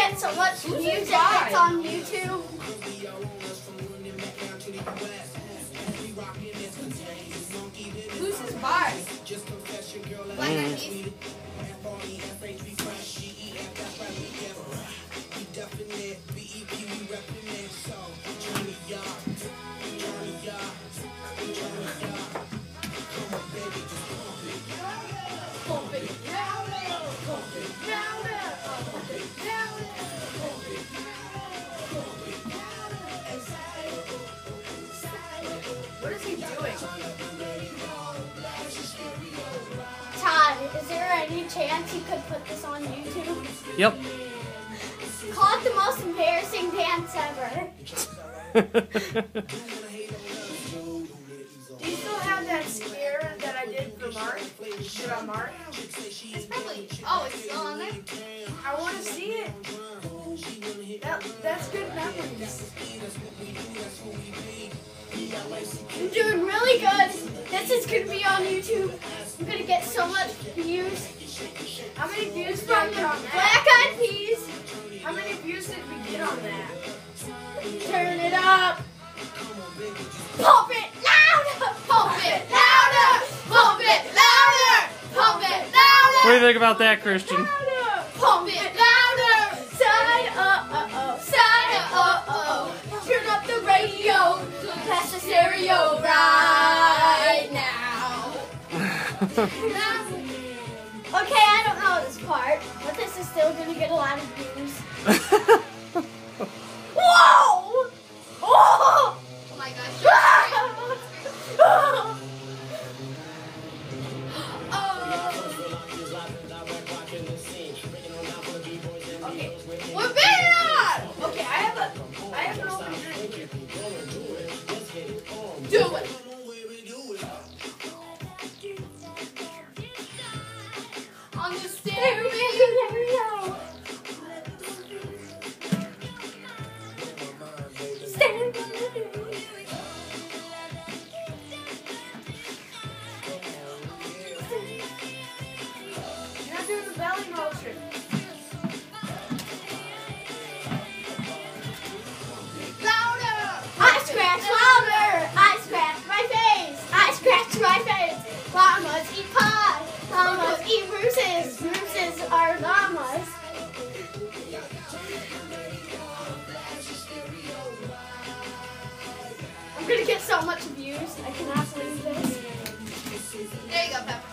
get so much views if it's on YouTube. Who's his bar? Black Eyed Peas. What is he doing? Todd, is there any chance you could put this on YouTube? Yep. Call it the most embarrassing dance ever. Do you still have that scare that I did for Mark? Shit on Mark? It's probably, oh, it's still on there? I want to see it. That's good memories. I'm doing really good. This is going to be on YouTube. I'm going to get so much views. How many views did From I the get on that? Black Eyed Peas. How many views did we get on that? Turn it up. Pump it louder. Pump it louder. Pump it louder. Pump it louder. What do you think about that, Christian? Louder. Pump it louder. Side side Turn up the radio. Pass the stereo right now. Okay, I don't know this part, but this is still gonna get a lot of views. Whoa! Oh! Oh my gosh. Okay, we're bad! Okay, I have an open drink. Do it! On the stereo. You're not doing the belly motion. Louder! I scratch louder! I scratch my face! I scratch my face! Llamas eat pie! Llamas eat roosters! Roosters are llamas! I'm gonna get so much views. I cannot believe this. There you go, Pepper.